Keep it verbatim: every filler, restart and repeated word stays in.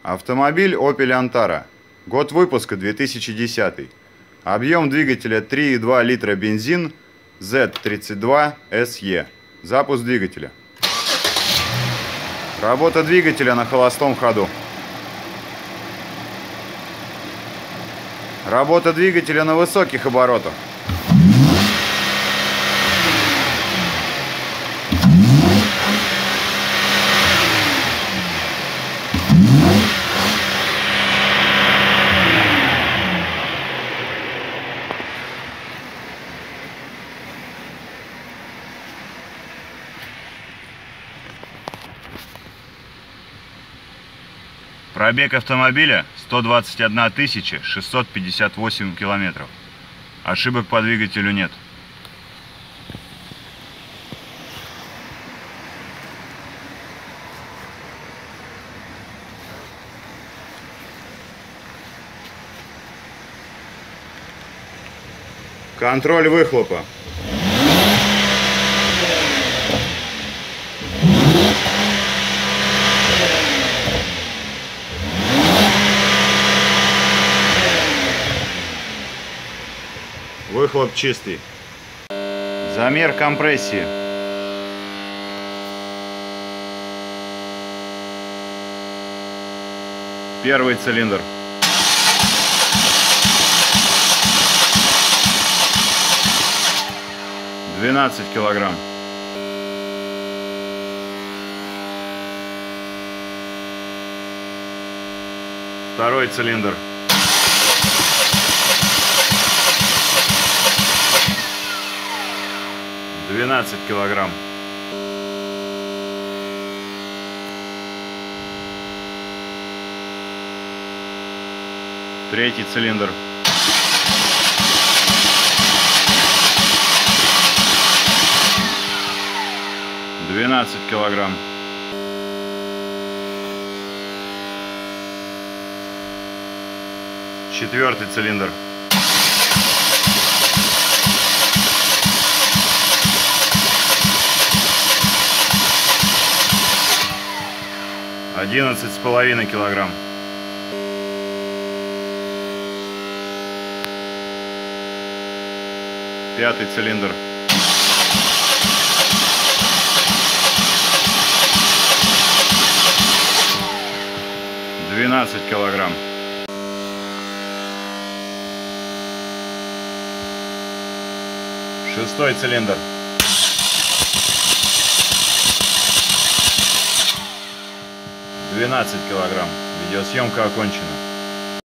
Автомобиль Opel Antara. Год выпуска две тысячи десятый. Объем двигателя три и два литра бензин зет тридцать два эс и. Запуск двигателя. Работа двигателя на холостом ходу. Работа двигателя на высоких оборотах. Пробег автомобиля сто двадцать одна тысяча шестьсот пятьдесят восемь километров. Ошибок по двигателю нет. Контроль выхлопа. Выхлоп чистый. Замер компрессии. Первый цилиндр. двенадцать килограмм. Второй цилиндр. двенадцать килограмм. Третий цилиндр. двенадцать килограмм. Четвертый цилиндр. одиннадцать с половиной килограмм. Пятый цилиндр. двенадцать килограмм. Шестой цилиндр. двенадцать килограмм. Видеосъемка окончена.